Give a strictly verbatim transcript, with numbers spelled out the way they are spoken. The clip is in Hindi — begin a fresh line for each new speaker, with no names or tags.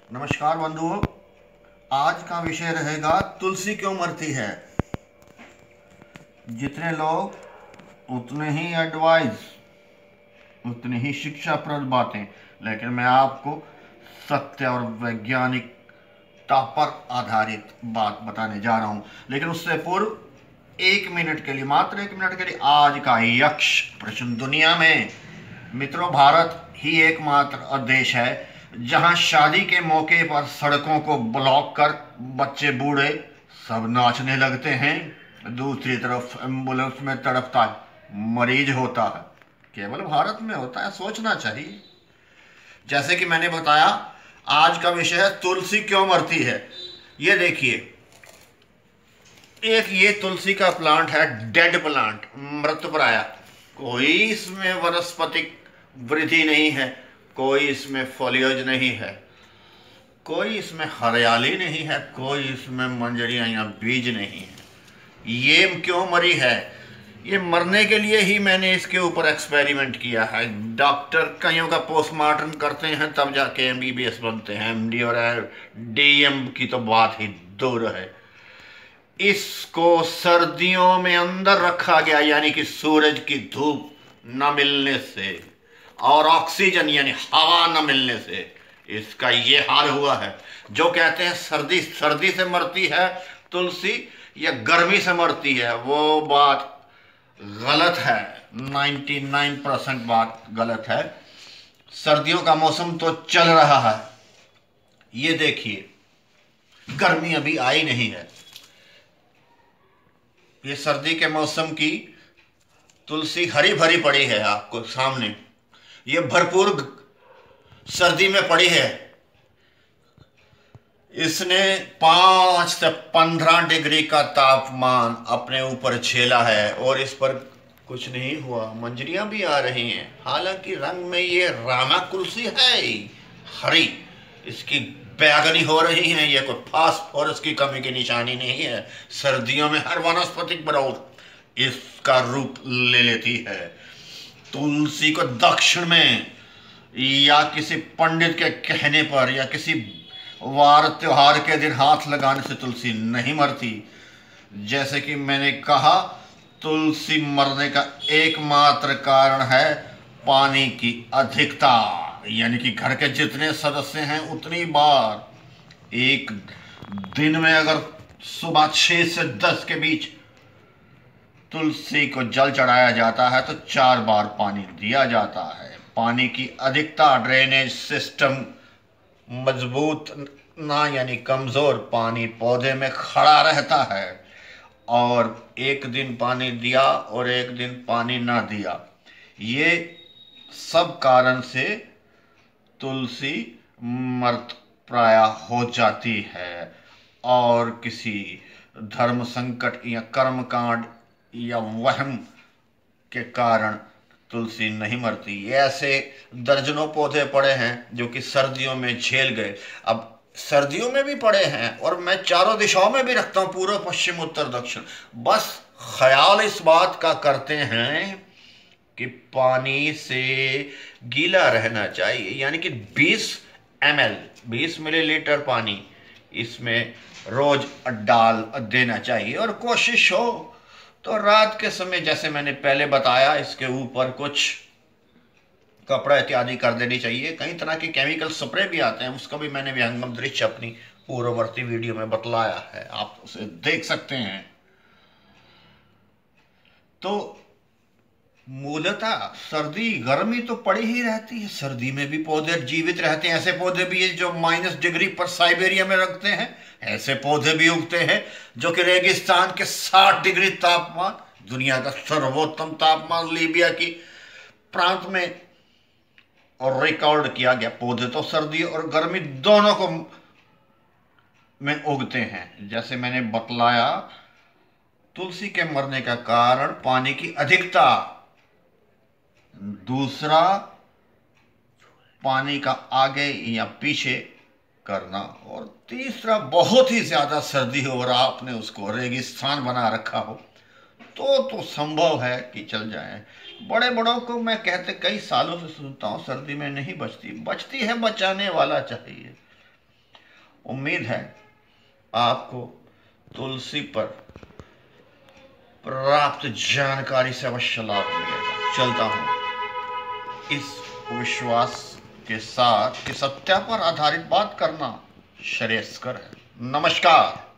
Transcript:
नमस्कार बंधुओं। आज का विषय रहेगा तुलसी क्यों मरती है। जितने लोग उतने ही एडवाइस, उतनी ही शिक्षाप्रद बातें, लेकिन मैं आपको सत्य और वैज्ञानिकता पर आधारित बात बताने जा रहा हूं। लेकिन उससे पूर्व एक मिनट के लिए, मात्र एक मिनट के लिए, आज का यक्ष प्रश्न। दुनिया में मित्रों, भारत ही एकमात्र देश है जहां शादी के मौके पर सड़कों को ब्लॉक कर बच्चे बूढ़े सब नाचने लगते हैं। दूसरी तरफ एम्बुलेंस में तड़पता मरीज होता है। केवल भारत में होता है, सोचना चाहिए। जैसे कि मैंने बताया, आज का विषय है तुलसी क्यों मरती है। ये देखिए, एक ये तुलसी का प्लांट है, डेड प्लांट, मृतप्राय। कोई इसमें वनस्पतिक वृद्धि नहीं है, कोई इसमें फोलियोज नहीं है, कोई इसमें हरियाली नहीं है, कोई इसमें मंजरियां या बीज नहीं है। ये क्यों मरी है? ये मरने के लिए ही मैंने इसके ऊपर एक्सपेरिमेंट किया है। डॉक्टर कईयों का पोस्टमार्टम करते हैं तब जाके एमबीबीएस बनते हैं। एमडी और डीएम की तो बात ही दूर है। इसको सर्दियों में अंदर रखा गया, यानी कि सूरज की धूप न मिलने से और ऑक्सीजन यानी हवा न मिलने से इसका ये हाल हुआ है। जो कहते हैं सर्दी सर्दी से मरती है तुलसी या गर्मी से मरती है, वो बात गलत है। निन्यानवे परसेंट बात गलत है। सर्दियों का मौसम तो चल रहा है। ये देखिए, गर्मी अभी आई नहीं है। ये सर्दी के मौसम की तुलसी हरी भरी पड़ी है आपको सामने। ये भरपूर सर्दी में पड़ी है। इसने पांच से पंद्रह डिग्री का तापमान अपने ऊपर झेला है और इस पर कुछ नहीं हुआ। मंजरियां भी आ रही हैं, हालांकि रंग में ये रामा तुलसी है हरी, इसकी बैगनी हो रही है। ये कोई फास्फोरस की कमी की निशानी नहीं है। सर्दियों में हर वनस्पतिक बढ़ोतरी इसका रूप ले लेती है। तुलसी को दक्षिण में या किसी पंडित के कहने पर या किसी वार त्योहार के दिन हाथ लगाने से तुलसी नहीं मरती। जैसे कि मैंने कहा, तुलसी मरने का एकमात्र कारण है पानी की अधिकता, यानी कि घर के जितने सदस्य हैं उतनी बार एक दिन में अगर सुबह छह से दस के बीच तुलसी को जल चढ़ाया जाता है तो चार बार पानी दिया जाता है। पानी की अधिकता, ड्रेनेज सिस्टम मजबूत ना यानी कमजोर, पानी पौधे में खड़ा रहता है और एक दिन पानी दिया और एक दिन पानी ना दिया, ये सब कारण से तुलसी मृतप्राय हो जाती है। और किसी धर्म संकट या कर्मकांड या वहम के कारण तुलसी नहीं मरती। ये ऐसे दर्जनों पौधे पड़े हैं जो कि सर्दियों में झेल गए। अब सर्दियों में भी पड़े हैं और मैं चारों दिशाओं में भी रखता हूं, पूर्व पश्चिम उत्तर दक्षिण। बस ख्याल इस बात का करते हैं कि पानी से गीला रहना चाहिए, यानी कि बीस एम एल बीस मिलीलीटर पानी इसमें रोज डाल देना चाहिए। और कोशिश हो तो रात के समय, जैसे मैंने पहले बताया, इसके ऊपर कुछ कपड़ा इत्यादि कर देनी चाहिए। कई तरह के केमिकल स्प्रे भी आते हैं, उसका भी मैंने विहंगम दृश्य अपनी पूर्ववर्ती वीडियो में बतलाया है, आप उसे देख सकते हैं। तो मूलतः सर्दी गर्मी तो पड़ी ही रहती है। सर्दी में भी पौधे जीवित रहते हैं। ऐसे पौधे भी है जो माइनस डिग्री पर साइबेरिया में रखते हैं। ऐसे पौधे भी उगते हैं जो कि रेगिस्तान के साठ डिग्री तापमान, दुनिया का सर्वोत्तम तापमान लीबिया की प्रांत में और रिकॉर्ड किया गया। पौधे तो सर्दी और गर्मी दोनों को में उगते हैं। जैसे मैंने बतलाया, तुलसी के मरने का कारण पानी की अधिकता, दूसरा पानी का आगे या पीछे करना, और तीसरा बहुत ही ज्यादा सर्दी हो और आपने उसको रेगिस्तान बना रखा हो तो तो संभव है कि चल जाए। बड़े बड़ों को मैं कहते कई सालों से सुनता हूं सर्दी में नहीं बचती। बचती है, बचाने वाला चाहिए। उम्मीद है आपको तुलसी पर प्राप्त जानकारी से अवश्य लाभ मिलेगा। चलता हूं इस विश्वास के साथ कि सत्य पर आधारित बात करना श्रेयस्कर है। नमस्कार।